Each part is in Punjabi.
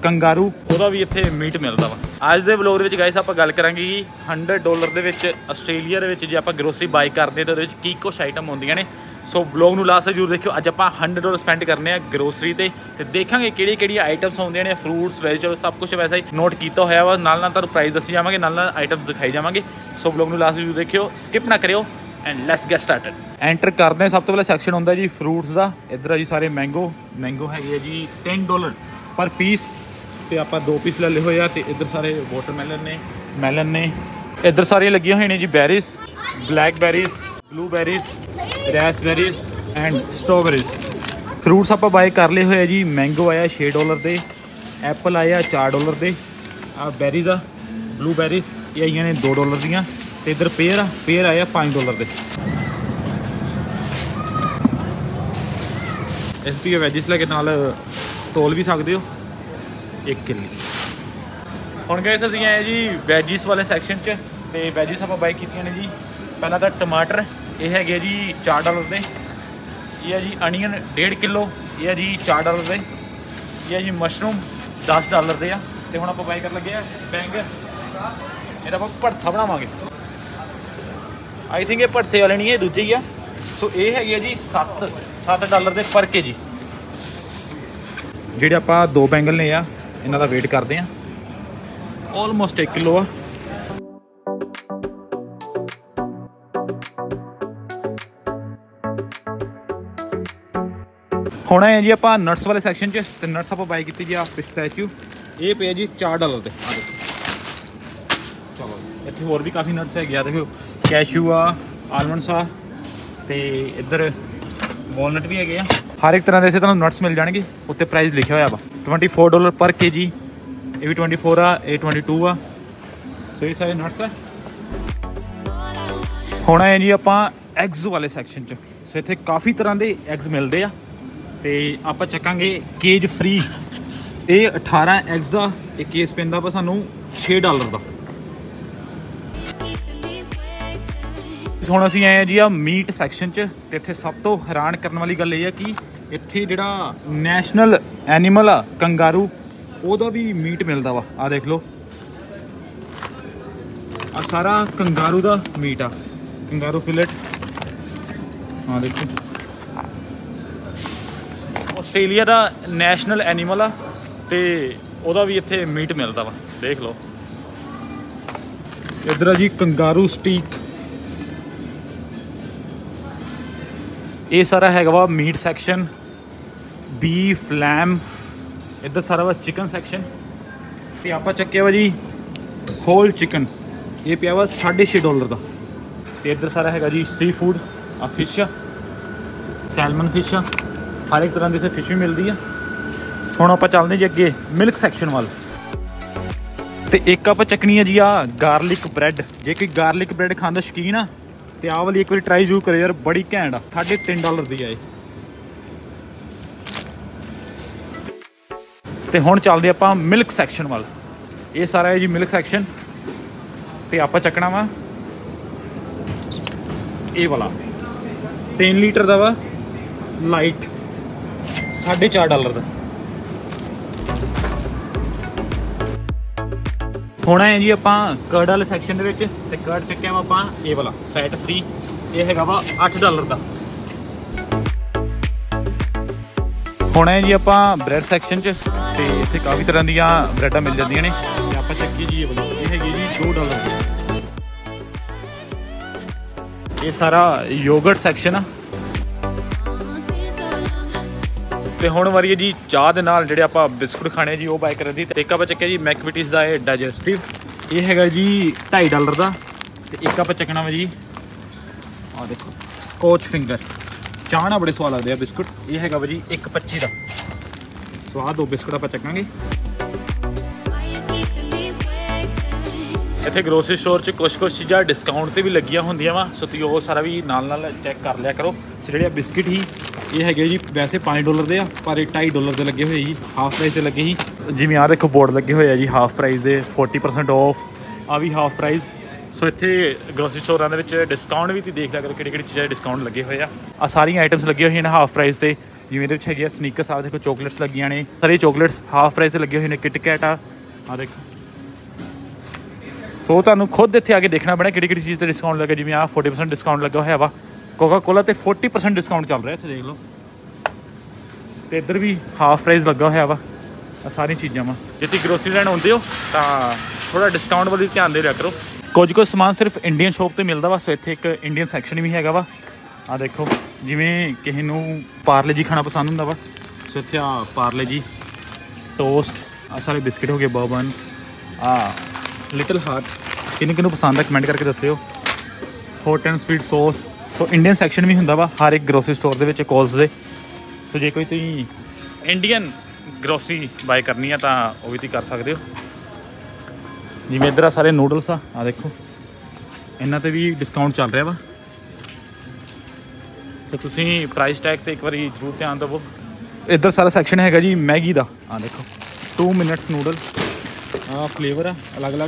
ਕੰਗਾਰੂ ਉਹਦਾ ਵੀ ਇੱਥੇ ਮੀਟ ਮਿਲਦਾ ਵਾ। ਅੱਜ ਦੇ ਵਲੋਗ ਦੇ ਵਿੱਚ ਗਾਇਸ ਆਪਾਂ ਗੱਲ ਕਰਾਂਗੇ ਕਿ $100 ਦੇ ਵਿੱਚ ਆਸਟ੍ਰੇਲੀਆ ਦੇ ਵਿੱਚ ਜੇ ਆਪਾਂ ਗਰੋਸਰੀ ਬਾਈ ਕਰਦੇ ਤਾਂ ਉਹਦੇ ਵਿੱਚ ਕੀ ਕੁਛ ਆਈਟਮ ਹੁੰਦੀਆਂ ਨੇ। ਸੋ ਵਲੋਗ ਨੂੰ ਲਾਸਟ ਤੱਕ ਜ਼ਰੂਰ ਦੇਖਿਓ। ਅੱਜ ਆਪਾਂ $100 ਸਪੈਂਡ ਕਰਨੇ ਆ ਗਰੋਸਰੀ ਤੇ ਦੇਖਾਂਗੇ ਕਿਹੜੀਆਂ ਆਈਟਮਸ ਹੁੰਦੀਆਂ ਨੇ, ਫਰੂਟਸ ਵੈਜੀਟੇਬਲ ਸਭ ਕੁਝ ਵੈਸਾ ਹੀ ਨੋਟ ਕੀਤਾ ਹੋਇਆ ਵਾ। ਨਾਲ ਤੁਹਾਨੂੰ ਪ੍ਰਾਈਸ ਦੱਸੀ ਜਾਵਾਂਗੇ, ਨਾਲ ਆਈਟਮਸ ਦਿਖਾਈ ਜਾਵਾਂਗੇ। ਸੋ ਵਲੋਗ ਨੂੰ ਲਾਸਟ ਜ਼ਰੂਰ ਦੇਖਿਓ, ਸਕਿਪ ਨਾ ਕਰਿਓ and let's get started. Enter ਕਰਦੇ ਹਾਂ, ਸਭ ਤੋਂ ਪਹਿਲਾਂ ਸੈਕਸ਼ਨ ਹੁੰਦਾ ਜੀ ਫਰੂਟਸ ਦਾ। ਇੱਧਰ ਆ ਜੀ ਸਾਰੇ ਮੈਂਗੋ ਹੈਗੇ ਆ ਜੀ $10 ਪਰ ਪੀਸ, ਤੇ ਆਪਾਂ 2 ਪੀਸ ਲੈ ਲਏ ਹੋਏ ਆ। ਤੇ ਇੱਧਰ ਸਾਰੇ ਵਾਟਰਮੈਲਨ ਨੇ। ਇੱਧਰ ਸਾਰੀਆਂ ਲੱਗੀਆਂ ਹੋਈਆਂ ਨੇ ਜੀ berries, blackberries, blueberries, raspberries and strawberries. Fruits ਆਪਾਂ ਬਾਏ ਕਰ ਲਏ ਹੋਏ ਆ ਜੀ। ਮੈਂਗੋ ਆਇਆ $6 ਦੇ, ਐਪਲ ਆਇਆ $4 ਦੇ, ਆ ਬੈਰੀਜ਼ ਆ ਬਲੂਬੈਰੀਜ਼ ਇਹ ਆਈਆਂ ਨੇ $2 ਦੀਆਂ। ਤੇ ਇੱਧਰ ਪੇਅਰ ਆਇਆ $5 ਦੇ। ਇਸ ਦੀ ਵੈਜਿਸ ਲੈ ਕੇ ਨਾਲ ਤੋਲ ਵੀ ਸਕਦੇ ਹੋ 1 ਕਿੱਲੋ। ਹੁਣ ਗਾਇਸ ਅਸੀਂ ਆਏ ਜੀ ਵੈਜਿਸ ਵਾਲੇ ਸੈਕਸ਼ਨ 'ਚ। ਤੇ ਵੈਜਿਸ ਆਪਾਂ ਬਾਈ ਕੀਤੀਆਂ ਨੇ ਜੀ। ਪਹਿਲਾਂ ਤਾਂ ਟਮਾਟਰ, ਇਹ ਹੈਗੇ ਜੀ $4 ਦੇ। ਇਹ ਹੈ ਜੀ ਅਨੀਅਨ $1.5 ਕਿੱਲੋ, ਇਹ ਹੈ ਜੀ $4 ਦੇ। ਇਹ ਹੈ ਜੀ ਮਸ਼ਰੂਮ $10 ਦੇ ਆ। ਤੇ ਹੁਣ ਆਪਾਂ ਬਾਈ ਕਰਨ ਲੱਗੇ ਆ ਬੈਂਗਨ। ਇਹਦਾ ਆਪਾਂ ਭੜਥਾ ਬਣਾਵਾਂਗੇ। ਆਈ ਥਿੰਕ ਇਹ ਭੜਥੇ ਵਾਲੇ ਨਹੀਂ, ਇਹ ਦੂਜੇ ਹੀ ਆ। ਸੋ ਇਹ ਹੈਗੇ ਆ ਜੀ $7 ਦੇ ਪਰ ਕੇਜੀ। ਜਿਹੜੇ ਆਪਾਂ 2 ਬੈਂਗਨ ਲਏ ਆ, ਇਹਨਾਂ ਦਾ ਵੇਟ ਕਰਦੇ ਆ। ਆਲਮੋਸਟ 1 ਕਿੱਲੋ ਆ। ਹੁਣ ਆਏ ਜੀ ਆਪਾਂ ਨਟਸ ਵਾਲੇ ਸੈਕਸ਼ਨ 'ਚ। ਤੇ ਨਟਸ ਆਪਾਂ ਬਾਈ ਕੀਤੀ ਜੀ ਆ ਪਿਸਤਾਚੀਓ, ਇਹ ਪਿਆ ਜੀ $4 ਦੇ। ਆ ਦੇਖੋ, ਚਲੋ ਇੱਥੇ ਹੋਰ ਵੀ ਕਾਫੀ ਨਟਸ ਹੈਗੇ ਆ। ਦੇਖੋ ਕੈਸ਼ੂ ਆ, ਆਲਮੰਡਸ ਆ, ਤੇ ਇੱਧਰ ਵਾਲਨਟ ਵੀ ਹੈਗੇ ਆ। ਹਰ ਇੱਕ ਤਰ੍ਹਾਂ ਦੇ ਇੱਥੇ ਤੁਹਾਨੂੰ ਨਟਸ ਮਿਲ ਜਾਣਗੇ। ਉੱਤੇ ਪ੍ਰਾਈਸ ਲਿਖਿਆ ਹੋਇਆ ਵਾ $24 ਪਰ ਕੇਜੀ। ਇਹ ਵੀ 24 ਆ, ਇਹ 22 ਆ। ਸੋ ਇਹ ਸਾਰੇ ਨਟਸ ਆ। ਹੁਣ ਆਏ ਜੀ ਆਪਾਂ ਐਗਜ਼ ਵਾਲੇ ਸੈਕਸ਼ਨ 'ਚ। ਸੋ ਇੱਥੇ ਕਾਫੀ ਤਰ੍ਹਾਂ ਦੇ ਐਗਜ਼ ਮਿਲਦੇ ਆ। ਤੇ ਆਪਾਂ ਚੱਕਾਂਗੇ ਕੇਜ ਫ੍ਰੀ। ਇਹ 18 ਐਗਜ਼ ਦਾ ਇਹ ਕੇਸ ਪੈਂਦਾ ਵਾ ਸਾਨੂੰ $6 ਦਾ। ਹੁਣ ਅਸੀਂ ਆਏ ਆ ਜੀ ਆ ਮੀਟ ਸੈਕਸ਼ਨ 'ਚ। ਤੇ ਇੱਥੇ ਸਭ ਤੋਂ ਹੈਰਾਨ ਕਰਨ ਵਾਲੀ ਗੱਲ ਇਹ ਆ ਕਿ ਇੱਥੇ ਜਿਹੜਾ ਨੈਸ਼ਨਲ ਐਨੀਮਲ ਆ ਕੰਗਾਰੂ, ਉਹਦਾ ਵੀ ਮੀਟ ਮਿਲਦਾ ਵਾ। ਆ ਦੇਖ ਲਓ, ਆ ਸਾਰਾ ਕੰਗਾਰੂ ਦਾ ਮੀਟ ਆ, ਕੰਗਾਰੂ ਫਿਲਟ। ਹਾਂ ਦੇਖੋ, ਆਸਟ੍ਰੇਲੀਆ ਦਾ ਨੈਸ਼ਨਲ ਐਨੀਮਲ ਆ ਤੇ ਉਹਦਾ ਵੀ ਇੱਥੇ ਮੀਟ ਮਿਲਦਾ ਵਾ। ਦੇਖ ਲਓ, ਇੱਧਰ ਆ ਜੀ ਕੰਗਾਰੂ ਸਟੀਕ। ਇਹ ਸਾਰਾ ਹੈਗਾ ਵਾ ਮੀਟ ਸੈਕਸ਼ਨ। ਬੀਫ, ਲੈਮ, ਇੱਧਰ ਸਾਰਾ ਵਾ ਚਿਕਨ ਸੈਕਸ਼ਨ। ਤੇ ਆਪਾਂ ਚੱਕਿਆ ਵਾ ਜੀ ਹੋਲ ਚਿਕਨ, ਇਹ ਪਿਆ ਵਾ $6.5 ਦਾ। ਤੇ ਇੱਧਰ ਸਾਰਾ ਹੈਗਾ ਜੀ ਸੀ ਫੂਡ। ਆ ਫਿਸ਼ ਆ, ਸੈਲਮਨ ਫਿਸ਼ ਆ, ਹਰ ਇੱਕ ਤਰ੍ਹਾਂ ਦੀ ਇੱਥੇ ਫਿਸ਼ ਵੀ ਮਿਲਦੀ ਆ। ਹੁਣ ਆਪਾਂ ਚੱਲਦੇ ਜੀ ਅੱਗੇ ਮਿਲਕ ਸੈਕਸ਼ਨ ਵੱਲ। ਤੇ ਇੱਕ ਆਪਾਂ ਚੱਕਣੀ ਆ ਜੀ ਆ ਗਾਰਲਿਕ ਬ੍ਰੈਡ। ਜੇ ਕੋਈ ਗਾਰਲਿਕ ਬ੍ਰੈਡ ਖਾਣ ਦਾ ਸ਼ੌਕੀਨ ਆ ਤੇ ਆਹ ਵਾਲੀ ਇੱਕ ਵਾਰੀ ਟਰਾਈ ਜ਼ਰੂਰ ਕਰਿਓ ਯਾਰ, ਬੜੀ ਘੈਂਟ ਆ। $3.5 ਦੀ ਆ ਇਹ। ਤੇ ਹੁਣ ਚੱਲਦੇ ਆਪਾਂ ਮਿਲਕ ਸੈਕਸ਼ਨ ਵੱਲ। ਇਹ ਸਾਰਾ ਹੈ ਜੀ ਮਿਲਕ ਸੈਕਸ਼ਨ। ਤੇ ਆਪਾਂ ਚੱਕਣਾ ਵਾ ਇਹ ਵਾਲਾ 3 ਲੀਟਰ ਦਾ ਵਾ, ਲਾਈਟ $4.5 ਦਾ। ਹੁਣ ਆਏ ਜੀ ਆਪਾਂ ਕਰਡ ਵਾਲੇ ਸੈਕਸ਼ਨ ਦੇ ਵਿੱਚ। ਤੇ ਕਰਡ ਚੱਕਿਆ ਵਾ ਆਪਾਂ ਇਹ ਵਾਲਾ ਫੈਟ ਫ੍ਰੀ, ਇਹ ਹੈਗਾ ਵਾ $8 ਦਾ। ਹੁਣ ਆਏ ਜੀ ਆਪਾਂ ਬ੍ਰੈਡ ਸੈਕਸ਼ਨ 'ਚ। ਤੇ ਇੱਥੇ ਕਾਫੀ ਤਰ੍ਹਾਂ ਦੀਆਂ ਬ੍ਰੈਡਾਂ ਮਿਲ ਜਾਂਦੀਆਂ ਨੇ। ਤੇ ਆਪਾਂ ਚੱਕੀ ਜੀ ਇਹ ਵਾਲਾ, ਇਹ ਹੈਗੀ ਜੀ $2 ਦੀ। ਇਹ ਸਾਰਾ ਯੋਗਰਟ ਸੈਕਸ਼ਨ ਆ। ਤੇ ਹੁਣ ਵਾਰੀ ਹੈ ਜੀ ਚਾਹ ਦੇ ਨਾਲ ਜਿਹੜੇ ਆਪਾਂ ਬਿਸਕੁਟ ਖਾਣੇ ਜੀ, ਉਹ ਬਾਏ ਕਰਨ ਦੀ। ਤੇ ਇੱਕ ਆਪਾਂ ਚੱਕਿਆ ਜੀ ਮੈਕਵਿਟੀਜ਼ ਦਾ ਇਹ ਡਾਈਜੈਸਟਿਵ, ਇਹ ਹੈਗਾ ਜੀ $2.5 ਦਾ। ਤੇ ਇੱਕ ਆਪਾਂ ਚੱਕਣਾ ਵਾ ਜੀ ਆਹ ਦੇਖੋ ਸਕੋਚ ਫਿੰਗਰ, ਚਾਹ ਨਾਲ ਬੜੇ ਸਵਾਦ ਲੱਗਦੇ ਆ ਬਿਸਕੁਟ। ਇਹ ਹੈਗਾ ਵਾ ਜੀ $1.25 ਦਾ। ਸਵਾਦ 2 ਬਿਸਕੁਟ ਆਪਾਂ ਚੱਕਾਂਗੇ। ਇੱਥੇ ਗਰੋਸਰੀ ਸਟੋਰ 'ਚ ਕੁਛ ਚੀਜ਼ਾਂ ਡਿਸਕਾਊਂਟ 'ਤੇ ਵੀ ਲੱਗੀਆਂ ਹੁੰਦੀਆਂ ਵਾ। ਸੋ ਤੁਸੀਂ ਉਹ ਸਾਰਾ ਵੀ ਨਾਲ ਚੈੱਕ ਕਰ ਲਿਆ ਕਰੋ। ਸੋ ਜਿਹੜੇ ਬਿਸਕਿਟ ਹੀ ਇਹ ਹੈਗੇ ਜੀ ਵੈਸੇ $5 ਦੇ ਆ, ਪਰ ਇਹ $2.5 ਦੇ ਲੱਗੇ ਹੋਏ ਜੀ, ਹਾਫ ਪ੍ਰਾਈਸ 'ਤੇ ਲੱਗੇ ਸੀ। ਜਿਵੇਂ ਆਹ ਦੇਖੋ ਬੋਰਡ ਲੱਗੇ ਹੋਏ ਆ ਜੀ ਹਾਫ ਪ੍ਰਾਈਸ ਦੇ, 40% ਆਫ, ਆ ਵੀ ਹਾਫ ਪ੍ਰਾਈਸ। ਸੋ ਇੱਥੇ ਗਰੋਸਰੀ ਸਟੋਰਾਂ ਦੇ ਵਿੱਚ ਡਿਸਕਾਊਂਟ ਵੀ ਤੁਸੀਂ ਦੇਖ ਲਿਆ ਕਰੋ ਕਿਹੜੀ ਚੀਜ਼ਾਂ ਦੇ ਡਿਸਕਾਊਂਟ ਲੱਗੇ ਹੋਏ ਆ। ਆ ਸਾਰੀਆਂ ਆਈਟਮਸ ਲੱਗੀਆਂ ਹੋਈਆਂ ਨੇ ਹਾਫ ਪ੍ਰਾਈਸ 'ਤੇ। ਜਿਵੇਂ ਇਹਦੇ ਵਿੱਚ ਹੈਗੇ ਆ ਸਨੀਕਰਸ ਆ ਦੇਖੋ, ਚੋਕਲੇਟਸ ਲੱਗੀਆਂ ਨੇ, ਸਾਰੇ ਚੋਕਲੇਟਸ ਹਾਫ ਪ੍ਰਾਈਸ ਲੱਗੇ ਹੋਏ ਨੇ। ਕਿਟ ਕੈਟ ਆ ਦੇਖੋ। ਸੋ ਤੁਹਾਨੂੰ ਖੁਦ ਇੱਥੇ ਆ ਕੇ ਦੇਖਣਾ ਪੈਣਾ ਕਿਹੜੀ ਚੀਜ਼ ਤੇ ਡਿਸਕਾਊਂਟ ਲੱਗਾ। ਜਿਵੇਂ ਆ 40% ਡਿਸਕਾਊਂਟ ਲੱਗਾ ਹੋਇਆ ਵਾ ਕੋਕਾ ਕੋਲਾ ਤੇ 40% ਡਿਸਕਾਊਂਟ ਚੱਲ ਰਿਹਾ ਇੱਥੇ ਦੇਖ ਲਓ। ਤੇ ਇੱਧਰ ਵੀ ਹਾਫ ਪ੍ਰਾਈਸ ਲੱਗਾ ਹੋਇਆ ਵਾ। ਆ ਸਾਰੀਆਂ ਚੀਜ਼ਾਂ ਵਾ। ਜੇ ਤੁਸੀਂ ਗਰੋਸਰੀ ਲੈਣ ਆਉਂਦੇ ਹੋ ਤਾਂ ਥੋੜਾ ਡਿਸਕਾਊਂਟ ਵੱਲ ਵੀ ਧਿਆਨ ਦੇ ਰਿਹਾ ਕਰੋ। ਕੁਝ ਸਮਾਨ ਸਿਰਫ ਇੰਡੀਅਨ ਸ਼ੋਪ ਤੇ ਮਿਲਦਾ ਵਾ। ਸੋ ਇੱਥੇ ਇੱਕ ਇੰਡੀਅਨ ਸੈਕਸ਼ਨ ਵੀ ਹੈਗਾ ਵਾ। ਆ ਦੇਖੋ, ਜਿਵੇਂ ਕਿਸੇ ਨੂੰ ਪਾਰਲੇ ਜੀ ਖਾਣਾ ਪਸੰਦ ਹੁੰਦਾ ਵਾ, ਸੋ ਇੱਥੇ ਆ ਪਾਰਲੇ ਜੀ, ਟੋਸਟ, ਆ ਸਾਰੇ ਬਿਸਕਿਟ ਹੋ ਗਏ, ਬਰਬਨ, ਆ ਲਿਟਲ ਹਾਰਟ। ਕਿਹਨੂੰ ਪਸੰਦ ਆ ਕਮੈਂਟ ਕਰਕੇ ਦੱਸਿਓ। Hot and sweet sauce. So Indian section ਵੀ ਹੁੰਦਾ ਵਾ ਹਰ ਇੱਕ ਗਰੋਸਰੀ ਸਟੋਰ ਦੇ ਵਿੱਚ ਕੋਲਸ ਦੇ। ਸੋ ਜੇ ਕੋਈ ਤੁਸੀਂ ਇੰਡੀਅਨ ਗਰੋਸਰੀ ਬਾਏ ਕਰਨੀ ਆ ਤਾਂ ਉਹ ਵੀ ਤੁਸੀਂ ਕਰ ਸਕਦੇ ਹੋ। ਜਿਵੇਂ ਇੱਧਰ ਆ ਸਾਰੇ ਨੂਡਲਸ ਆ ਦੇਖੋ, ਇਹਨਾਂ 'ਤੇ ਵੀ ਡਿਸਕਾਊਂਟ ਚੱਲ ਰਿਹਾ ਵਾ। ਤੇ ਤੁਸੀਂ ਪ੍ਰਾਈਸ ਟੈਗ 'ਤੇ ਇੱਕ ਵਾਰੀ ਜ਼ਰੂਰ ਧਿਆਨ ਦੇਵੋ। ਇੱਧਰ ਸਾਰਾ ਸੈਕਸ਼ਨ ਹੈਗਾ ਜੀ ਮੈਗੀ ਦਾ। ਦੇਖੋ 2 ਮਿੰਟਸ ਨੂਡਲ, ਫਲੇਵਰ ਆ ਅਲੱਗ-ਅਲੱਗ।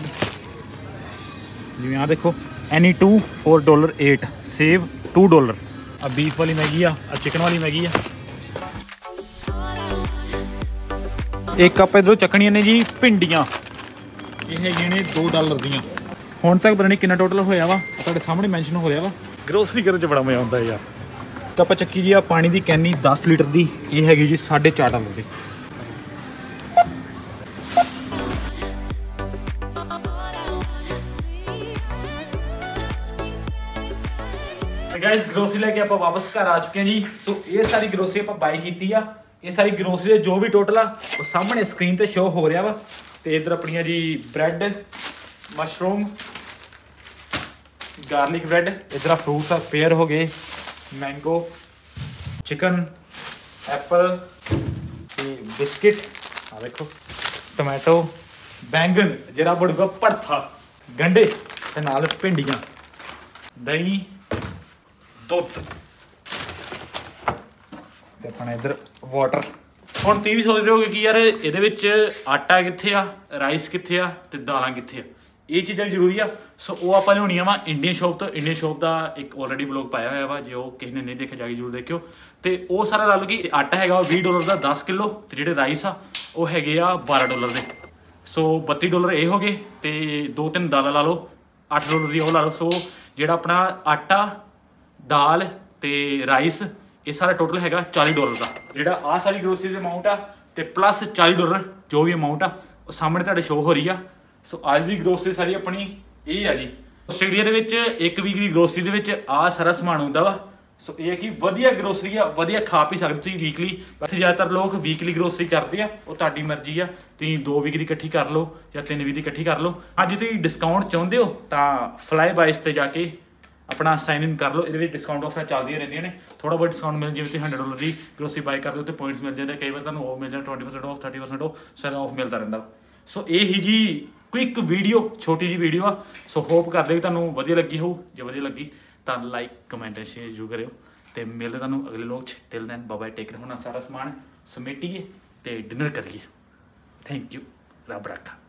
ਜਿਵੇਂ ਦੇਖੋ ਐਨੀ 2 $4.8 ਸੇਵ $2। ਆ ਬੀਫ ਵਾਲੀ ਮੈਗੀ ਆ ਚਿਕਨ ਵਾਲੀ ਮੈਗੀ ਆ। ਇੱਕ ਕੱਪ ਇੱਧਰੋਂ ਚੱਕਣੀਆਂ ਨੇ ਜੀ ਭਿੰਡੀਆਂ, ਇਹ ਹੈਗੀਆਂ ਨੇ $2 ਦੀਆਂ। ਹੁਣ ਤੱਕ ਪਤਾ ਨਹੀਂ ਕਿੰਨਾ ਟੋਟਲ ਹੋਇਆ ਵਾ, ਤੁਹਾਡੇ ਸਾਹਮਣੇ ਮੈਂਸ਼ਨ ਹੋ ਰਿਹਾ ਵਾ। ਗਰੋਸਰੀ ਕਰਨ 'ਚ ਬੜਾ ਮਜ਼ਾ ਆਉਂਦਾ ਯਾਰ। ਕੱਪ ਚੱਕੀ ਜੀ ਆ ਪਾਣੀ ਦੀ ਕੈਨੀ 10 ਲੀਟਰ ਦੀ, ਇਹ ਹੈਗੀ ਜੀ $4.5 ਦੀ। ਗਾਇਸ ਗਰੋਸਰੀ ਲੈ ਕੇ ਆਪਾਂ ਵਾਪਸ ਘਰ ਆ ਚੁੱਕੇ ਹਾਂ ਜੀ। ਸੋ ਇਹ ਸਾਰੀ ਗਰੋਸਰੀ ਆਪਾਂ ਬਾਈ ਕੀਤੀ ਆ। ਇਹ ਸਾਰੀ ਗਰੋਸਰੀ ਦਾ ਜੋ ਵੀ ਟੋਟਲ ਆ ਉਹ ਸਾਹਮਣੇ ਸਕਰੀਨ ਤੇ ਸ਼ੋ ਹੋ ਰਿਹਾ ਵਾ। ਤੇ ਇੱਧਰ ਆਪਣੀਆਂ ਜੀ ਬ੍ਰੈਡ, ਮਸ਼ਰੂਮ, ਗਾਰਲਿਕ ਬ੍ਰੈਡ, ਇੱਧਰ ਆ ਫਰੂਟਸ ਆ, ਪੇਅਰ ਹੋ ਗਏ, ਮੈਂਗੋ, ਚਿਕਨ, ਐਪਲ ਤੇ ਬਿਸਕਿਟ, ਆ ਦੇਖੋ ਟੋਮੈਟੋ, ਬੈਂਗਨ ਜਿਹੜਾ ਬੜੂਗਾ ਭੜਥਾ, ਗੰਢੇ ਤੇ ਨਾਲ ਭਿੰਡੀਆਂ, ਦਹੀਂ, ਦੁੱਧ ਤੇ ਆਪਣਾ ਇੱਧਰ ਵਾਟਰ। ਹੁਣ ਤੁਸੀਂ ਵੀ ਸੋਚ ਰਹੇ ਹੋਗੇ ਕਿ ਯਾਰ ਇਹਦੇ ਵਿੱਚ ਆਟਾ ਕਿੱਥੇ ਆ, ਰਾਈਸ ਕਿੱਥੇ ਆ ਤੇ ਦਾਲਾਂ ਕਿੱਥੇ ਆ। ਇਹ ਚੀਜ਼ਾਂ ਜ਼ਰੂਰੀ ਆ। ਸੋ ਉਹ ਆਪਾਂ ਲਿਆਉਣੀਆਂ ਵਾ ਇੰਡੀਅਨ ਸ਼ੋਪ ਤੋਂ। ਇੰਡੀਅਨ ਸ਼ੋਪ ਦਾ ਇੱਕ ਆਲਰੇਡੀ ਵਲੌਗ ਪਾਇਆ ਹੋਇਆ ਵਾ, ਜੇ ਉਹ ਕਿਸੇ ਨੇ ਨਹੀਂ ਦੇਖਿਆ ਜਾ ਕੇ ਜ਼ਰੂਰ ਦੇਖਿਓ। ਤੇ ਉਹ ਸਾਰਾ ਲਾ ਲਓ ਕਿ ਆਟਾ ਹੈਗਾ $20 ਦਾ 10 ਕਿਲੋ, ਤੇ ਜਿਹੜੇ ਰਾਈਸ ਆ ਉਹ ਹੈਗੇ ਆ $12 ਦੇ। ਸੋ $32 ਇਹ ਹੋ ਗਏ। ਤੇ 2-3 ਦਾਲਾਂ ਲਾ ਲਓ, $8 ਦੀ ਉਹ ਲਾ ਲਓ। ਸੋ ਜਿਹੜਾ ਆਪਣਾ ਆਟਾ, ਦਾਲ ਤੇ ਰਾਈਸ, ਇਹ ਸਾਰਾ ਟੋਟਲ ਹੈਗਾ $40 ਦਾ। ਜਿਹੜਾ ਆਹ ਸਾਰੀ ਗਰੋਸਰੀ ਦੀ ਅਮਾਊਂਟ ਆ ਤੇ ਪਲੱਸ $40 ਜੋ ਵੀ ਅਮਾਊਂਟ ਆ ਉਹ ਸਾਹਮਣੇ ਤੁਹਾਡੇ ਸ਼ੋ ਹੋ ਰਹੀ ਆ। ਸੋ ਅੱਜ ਦੀ ਗਰੋਸਰੀ ਸਾਰੀ ਆਪਣੀ ਇਹ ਆ ਜੀ। ਆਸਟ੍ਰੇਲੀਆ ਦੇ ਵਿੱਚ ਇੱਕ ਵੀਕ ਦੀ ਗਰੋਸਰੀ ਦੇ ਵਿੱਚ ਆਹ ਸਾਰਾ ਸਮਾਨ ਹੁੰਦਾ ਵਾ। ਸੋ ਇਹ ਹੈ ਕਿ ਵਧੀਆ ਗਰੋਸਰੀ ਆ, ਵਧੀਆ ਖਾ ਪੀ ਸਕਦੇ ਤੁਸੀਂ ਵੀਕਲੀ। ਵੈਸੇ ਜ਼ਿਆਦਾਤਰ ਲੋਕ ਵੀਕਲੀ ਗਰੋਸਰੀ ਕਰਦੇ ਆ, ਉਹ ਤੁਹਾਡੀ ਮਰਜ਼ੀ ਆ। ਤੁਸੀਂ 2 ਵੀਕ ਦੀ ਇਕੱਠੀ ਕਰ ਲਓ ਜਾਂ 3 ਵੀਕ ਦੀ ਇਕੱਠੀ ਕਰ ਲਓ। ਅੱਜ ਤੁਸੀਂ ਡਿਸਕਾਊਂਟ ਚਾਹੁੰਦੇ ਹੋ ਤਾਂ ਫਲਾਈ ਬਾਇਸ ਤੇ ਜਾ ਕੇ ਆਪਣਾ ਸਾਈਨ ਇਨ ਕਰ ਲਓ। ਇਹਦੇ ਵਿੱਚ ਡਿਸਕਾਊਂਟ ਆਫਰ ਚੱਲਦੀਆਂ ਰਹਿੰਦੀਆਂ ਨੇ। ਥੋੜਾ ਬਹੁਤ ਡਿਸਕਾਊਂਟ ਮਿਲ ਜਿਵੇਂ ਤੁਸੀਂ $100 ਦੀ ਗਰੋਸਰੀ ਬਾਈ ਕਰਦੇ ਹੋ ਤੇ ਪੁਆਇੰਟਸ ਮਿਲ ਜਾਂਦੇ। ਕਈ ਵਾਰ ਤੁਹਾਨੂੰ ਉਹ ਮਿਲ ਜਾਂਦਾ 20% ਆਫ, 30% ਆਫ, ਸਾਰਾ ਆਫ ਮਿਲਦਾ ਰਹਿੰਦਾ। ਸੋ ਇਹ ਹੀ ਜੀ ਕੁਇਕ ਵੀਡੀਓ, ਛੋਟੀ ਜੀ ਵੀਡੀਓ ਆ। ਸੋ ਹੋਪ ਕਰਦੇ ਕਿ ਤੁਹਾਨੂੰ ਵਧੀਆ ਲੱਗੀ ਹੋਊ। ਜੇ ਵਧੀਆ ਲੱਗੀ ਤਾਂ ਲਾਈਕ, ਕਮੈਂਟ, ਸ਼ੇਅਰ ਜ਼ਰੂਰ ਕਰਿਓ। ਤੇ ਮਿਲਦੇ ਤੁਹਾਨੂੰ ਅਗਲੇ ਲੋਕ 'ਚ। Till then bye bye, take care। ਹੁਣ ਸਾਰਾ ਸਮਾਨ ਸਮੇਟੀਏ ਤੇ ਡਿਨਰ ਕਰੀਏ। ਥੈਂਕ ਯੂ, ਰੱਬ ਰਾਖਾ।